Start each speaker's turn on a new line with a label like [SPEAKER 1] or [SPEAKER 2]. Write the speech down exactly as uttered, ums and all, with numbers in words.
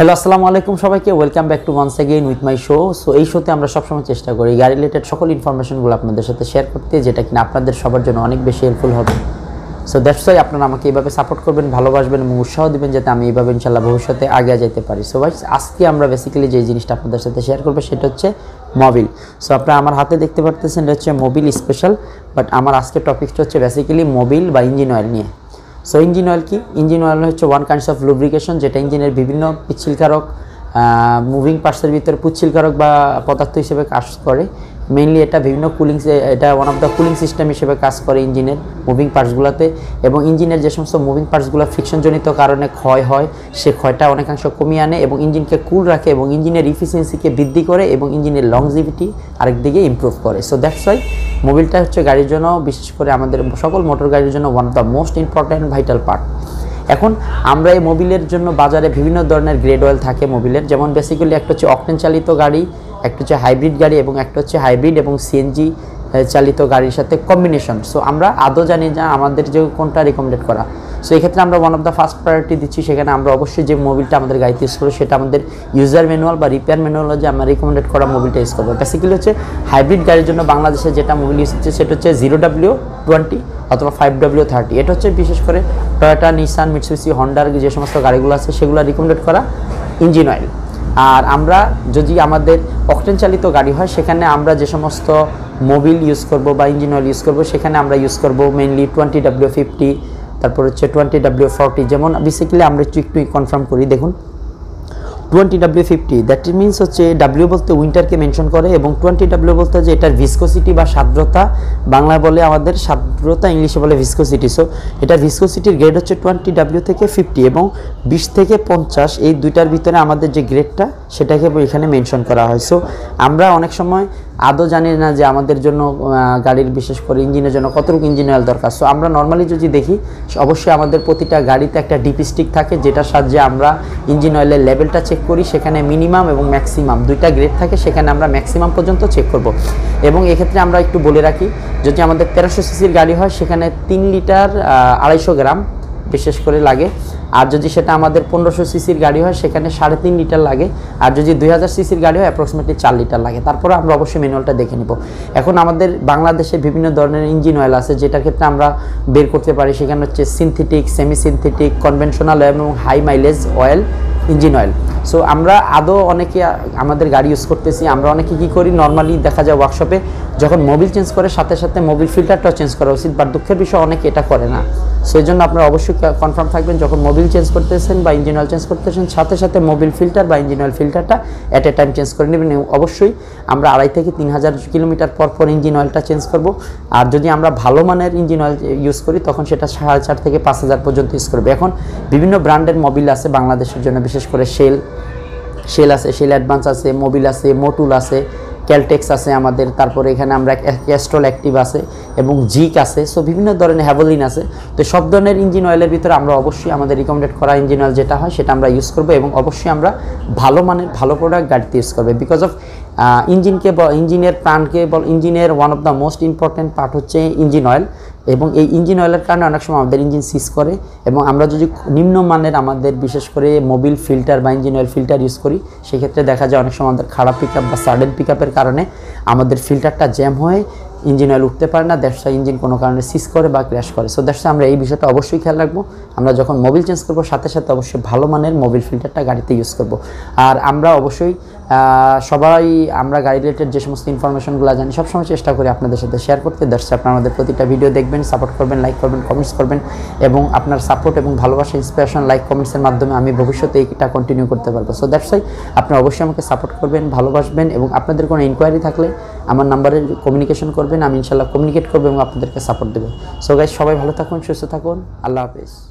[SPEAKER 1] Hello আসসালামু আলাইকুম সবাইকে, welcome back to once again with my show. So এই শোতে আমরা সবসময় চেষ্টা করি গাড়ি রিলেটেড সকল ইনফরমেশনগুলো আপনাদের সাথে শেয়ার করতে, যেটা কিনা আপনাদের সবার জন্য অনেক বেশি হেল্পফুল হবে। সো দ্যাটস ওয়াই আপনারা আমাকে এইভাবে সাপোর্ট করবেন, ভালোবাসবেন এবং উৎসাহ দিবেন যাতে আমি এইভাবে ইনশাল্লাহ ভবিষ্যতে আগে যেতে পারি। সো ভাই আজকে আমরা বেসিক্যালি যে জিনিসটা আপনাদের সাথে শেয়ার করবো সেটা হচ্ছে মোবিল। সো আপনারা আমার হাতে দেখতে পারতেছেন এটা হচ্ছে মোবিল স্পেশাল, বাট আমার আজকের টপিকটা হচ্ছে বেসিক্যালি মোবিল বা ইঞ্জিন অয়েল নিয়ে। সো ইঞ্জিন অয়েল কি? ইঞ্জিন অয়েল হচ্ছে ওয়ান কাইন্ডস অফ লুব্রিকেশন, যেটা ইঞ্জিনের বিভিন্ন পিচ্ছিলকারক মুভিং পার্টসের ভিতরে পুচ্ছিলকারক বা পদার্থ হিসেবে কাজ করে। মেইনলি এটা বিভিন্ন কুলিং, এটা one of the cooling system হিসেবে কাজ করে ইঞ্জিনের মুভিং পার্টসগুলোতে। এবং ইঞ্জিনের যে সমস্ত মুভিং পার্টসগুলো ফ্রিকশনজনিত কারণে ক্ষয় হয়, সে ক্ষয়টা অনেকাংশ কমিয়ে আনে এবং ইঞ্জিনকে কুল রাখে এবং ইঞ্জিনের ইফিসিয়েন্সিকে বৃদ্ধি করে এবং ইঞ্জিনের লংজিভিটি আরেকদিকে ইমপ্রুভ করে। সো দ্যাটস ওয়াই মোবিলটা হচ্ছে গাড়ির জন্য, বিশেষ করে আমাদের সকল মোটর গাড়ির জন্য one of the most important vital part. এখন আমরা এই মোবিলের জন্য বাজারে বিভিন্ন ধরনের গ্রেড অয়েল থাকে মোবিলের, যেমন বেসিক্যালি একটা হচ্ছে অকটেন চালিত গাড়ি, একটা হচ্ছে হাইব্রিড গাড়ি এবং একটা হচ্ছে হাইব্রিড এবং সিএনজি চালিত গাড়ির সাথে কম্বিনেশন। সো আমরা আদৌ জানি না আমাদের যে কোনটা রিকমেন্ডেড করা। সো এই ক্ষেত্রে আমরা one of the first priority দিচ্ছি, সেখানে আমরা অবশ্যই যে মোবিলটা আমাদের গাড়িতে ইউজ করবো সেটা আমাদের ইউজার ম্যানুয়াল বা রিপেয়ার ম্যানুয়াল যে আমরা রিকমেন্ডেড করা মোবিলটা ইউজ করবো। বেসিক্যালি হচ্ছে হাইব্রিড গাড়ির জন্য বাংলাদেশে যেটা মোবিল ইউজ হচ্ছে সেটা হচ্ছে জিরো ডাব্লিউ টোয়েন্টি অথবা ফাইভ ডাব্লিউ থার্টি। এটা হচ্ছে বিশেষ করে টয়োটা, নিসান, মিৎসুবিশি, হন্ডার যে সমস্ত গাড়িগুলো আছে সেগুলো রিকমেন্ডেড করা ইঞ্জিন অয়েল। আর আমরা যদি আমাদের অকটেন চালিত গাড়ি হয় সেখানে আমরা যে সমস্ত মোবিল ইউজ করব বা ইঞ্জিন অয়েল ইউজ করব সেখানে আমরা ইউজ করব মেইনলি টোয়েন্টি ডাব্লিউ ফিফটি, তারপর হচ্ছে টোয়েন্টি ডাব্লিউ ফর্টি। যেমন বেসিক্যালি আমরা একটু একটু কনফার্ম করি, দেখুন twenty W fifty that means হচ্ছে ডাব্লিউ বলতে উইন্টারকে মেনশন করে এবং টোয়েন্টি ডাব্লিউ বলতে যে এটার ভিসকোসিটি বা সাদ্রতা, বাংলায় বলে আমাদের সাদ্রতা, ইংলিশে বলে ভিসকোসিটি। সো এটা ভিসকোসিটির গ্রেড হচ্ছে টোয়েন্টি ডাব্লিউ থেকে ফিফটি এবং বিশ থেকে পঞ্চাশ, এই দুইটার ভিতরে আমাদের যে গ্রেডটা সেটাকে এখানে মেনশন করা হয়। সো আমরা অনেক সময় আদৌ জানি না যে আমাদের জন্য গাড়ির বিশেষ করে ইঞ্জিনের জন্য কতটুকু ইঞ্জিন অয়েল দরকার। সো আমরা নর্মালি যদি দেখি অবশ্যই আমাদের প্রতিটা গাড়িতে একটা ডিপি স্টিক থাকে, যেটার সাহায্যে আমরা ইঞ্জিন অয়েলের লেভেলটা চেক করি। সেখানে মিনিমাম এবং ম্যাক্সিমাম দুইটা গ্রেড থাকে, সেখানে আমরা ম্যাক্সিমাম পর্যন্ত চেক করব। এবং এক্ষেত্রে আমরা একটু বলে রাখি, যদি আমাদের তেরোশো সিসির গাড়ি হয় সেখানে তিন লিটার আড়াইশো গ্রাম বিশেষ করে লাগে। আর যদি সেটা আমাদের পনেরোশো সিসির গাড়ি হয় সেখানে সাড়ে তিন লিটার লাগে। আর যদি দুই হাজার সিসির গাড়ি হয় অ্যাপ্রক্সিমেটলি চার লিটার লাগে। তারপরে আমরা অবশ্যই ম্যানুয়ালটা দেখে নেব। এখন আমাদের বাংলাদেশে বিভিন্ন ধরনের ইঞ্জিন অয়েল আছে, যেটার ক্ষেত্রে আমরা বের করতে পারি। সেখানে হচ্ছে সিনথেটিক, সেমি সিনথেটিক, কনভেনশনাল এবং high mileage oil engine oil. So আমরা আদৌ অনেকে আমাদের গাড়ি ইউজ করতেছি, আমরা অনেকে কী করি, নর্মালি দেখা যায় ওয়ার্কশপে যখন মোবিল চেঞ্জ করে সাথে সাথে মোবিল ফিল্টারটাও চেঞ্জ করা উচিত, বাট দুঃখের বিষয় অনেকে এটা করে না। সো এই জন্য আপনারা অবশ্যই কনফার্ম থাকবেন যখন মোবিল চেঞ্জ করতেছেন বা ইঞ্জিন অয়েল চেঞ্জ করতেছেন সাথে সাথে মোবিল ফিল্টার বা ইঞ্জিন অয়েল ফিল্টারটা অ্যাট এ টাইম চেঞ্জ করে নেবেন। অবশ্যই আমরা আড়াই থেকে তিন হাজার কিলোমিটার পর পর ইঞ্জিন অয়েলটা চেঞ্জ করব। আর যদি আমরা ভালো মানের ইঞ্জিন অয়েল ইউজ করি তখন সেটা সাড়ে চার থেকে পাঁচ হাজার পর্যন্ত ইউজ করবে। এখন বিভিন্ন ব্র্যান্ডের মোবিল আছে বাংলাদেশের জন্য, বিশেষ করে শেল শেল আছে, শেল অ্যাডভান্স আছে, মোবিল আছে, মোটুল আছে, ক্যালটেক্স আছে আমাদের, তারপরে এখানে আমরা ক্যাস্ট্রল অ্যাক্টিভ আছে এবং জিক আছে। সো বিভিন্ন ধরনের হ্যাভোলিন আছে। তো সব ধরনের ইঞ্জিন অয়েলের ভিতরে আমরা অবশ্যই আমাদের রিকমেন্ডেড করা ইঞ্জিন অয়েল যেটা হয় সেটা আমরা ইউজ করবো এবং অবশ্যই আমরা ভালো মানের ভালো প্রোডাক্ট গাড়িতে ইউজ করবো। বিকজ অফ ইঞ্জিনকে ইঞ্জিনের প্রাণকে বল ইঞ্জিনের one of the most important part হচ্ছে ইঞ্জিন অয়েল এবং এই ইঞ্জিন অয়েলের কারণে অনেক সময় আমাদের ইঞ্জিন সিজ করে এবং আমরা যদি নিম্নমানের আমাদের বিশেষ করে মোবিল ফিল্টার বা ইঞ্জিন অয়েল ফিল্টার ইউজ করি সেক্ষেত্রে দেখা যায় অনেক সময় আমাদের খারাপ পিক আপ বা সাডেন পিক আপের কারণে আমাদের ফিল্টারটা জ্যাম হয়ে ইঞ্জিন অয়েল উঠতে পারে না, দ্যাটস ওয়াই ইঞ্জিন কোনো কারণে সিজ করে বা ক্র্যাশ করে। সো দ্যাটস ওয়াই আমরা এই বিষয়টা অবশ্যই খেয়াল রাখবো। আমরা যখন মোবিল চেঞ্জ করবো সাথে সাথে অবশ্যই ভালো মানের মোবিল ফিল্টারটা গাড়িতে ইউজ করব। আর আমরা অবশ্যই সবাই আমরা গাড়ি রিলেটেড যে সমস্ত ইনফরমেশনগুলো জানি সবসময় চেষ্টা করি আপনাদের সাথে শেয়ার করতে। দ্যাটস ওয়াই আপনারা আমাদের প্রতিটা ভিডিও দেখবেন, সাপোর্ট করবেন, লাইক করবেন, কমেন্টস করবেন এবং আপনার সাপোর্ট এবং ভালোবাসা, ইন্সপিরেশন, লাইক, কমেন্টসের মাধ্যমে আমি ভবিষ্যতে এটা কন্টিনিউ করতে পারবো। সো দ্যাটস ওয়াই আপনারা অবশ্যই আমাকে সাপোর্ট করবেন, ভালোবাসবেন এবং আপনাদের কোনো ইনকোয়ারি থাকলে আমার নাম্বারে কমিউনিকেশন করবেন, আমি ইনশাল্লাহ কমিউনিকেট করবো এবং আপনাদেরকে সাপোর্ট দেবো। সো গাইস সবাই ভালো থাকুন, সুস্থ থাকুন, আল্লাহ হাফেজ।